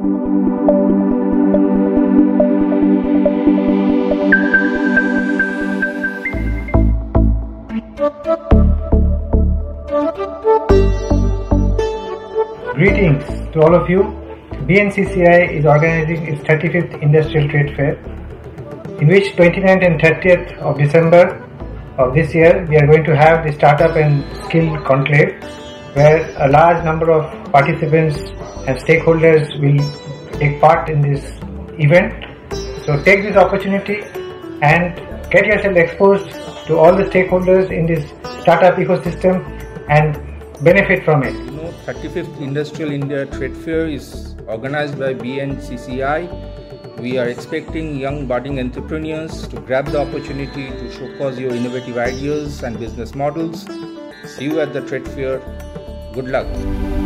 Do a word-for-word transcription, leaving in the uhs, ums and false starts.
Greetings to all of you. B N C C I is organizing its thirty-fifth Industrial Trade Fair, in which twenty-ninth and thirtieth of December of this year we are going to have the Startup and Skill Conclave, where a large number of participants and stakeholders will take part in this event. So take this opportunity and get yourself exposed to all the stakeholders in this startup ecosystem and benefit from it. You know, thirty-fifth Industrial India Trade Fair is organized by B N C C I. We are expecting young budding entrepreneurs to grab the opportunity to showcase your innovative ideas and business models. See you at the trade fair. Good luck.